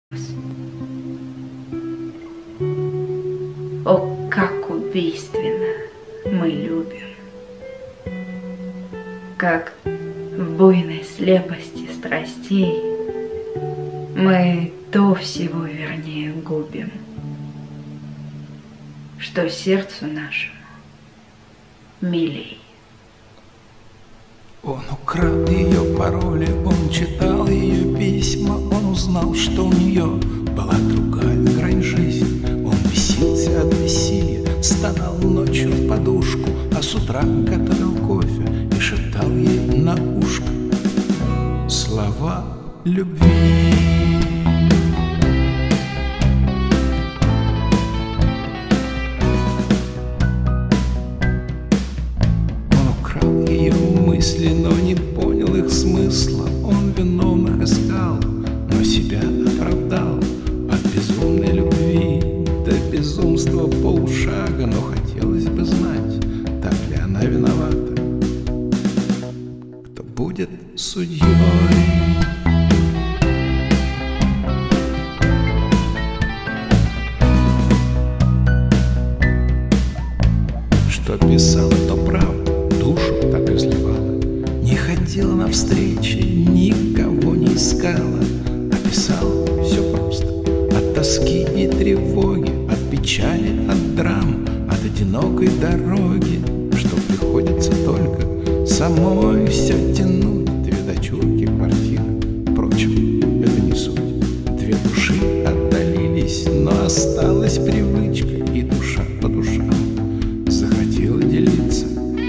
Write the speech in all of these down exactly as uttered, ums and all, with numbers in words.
О, как убийственно мы любим, как в буйной слепости страстей мы то всего вернее губим, что сердцу нашему милей. Он украл ее пароли, он читал ее письма, он узнал, что у нее была другая грань жизни. Он бесился от бессилия, стонал ночью в подушку, а с утра готовил кофе и шептал ей на ушко слова любви. Мысли, но не понял их смысла. Он виновных искал, но себя оправдал. От безумной любви до безумства полшага. Но хотелось бы знать, так ли она виновата, кто будет судьей. Что писала, то правда, душу так изливала. Не ходила на встречи, никого не искала, а писала все просто. От тоски и тревоги, от печали, от драм, от одинокой дороги, что приходится только самой все тянуть. Две дочурки, квартира, впрочем, это не суть. Две души отдалились, но осталась привычка, и душа по душам захотела делиться.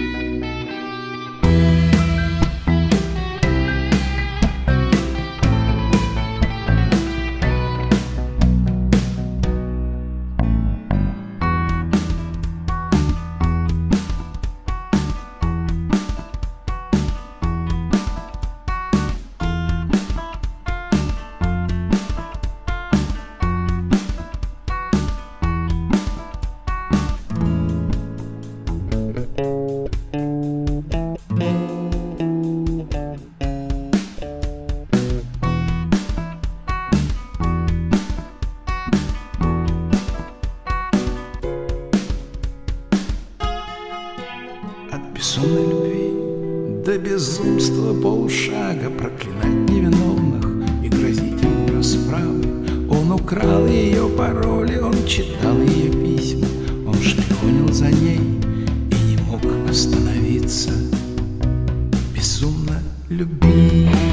Безумной любви до безумства полшага, проклинать невиновных и грозить им расправой. Он украл ее пароли, он читал ее письма, он шпионил за ней и не мог остановиться. Безумно любить.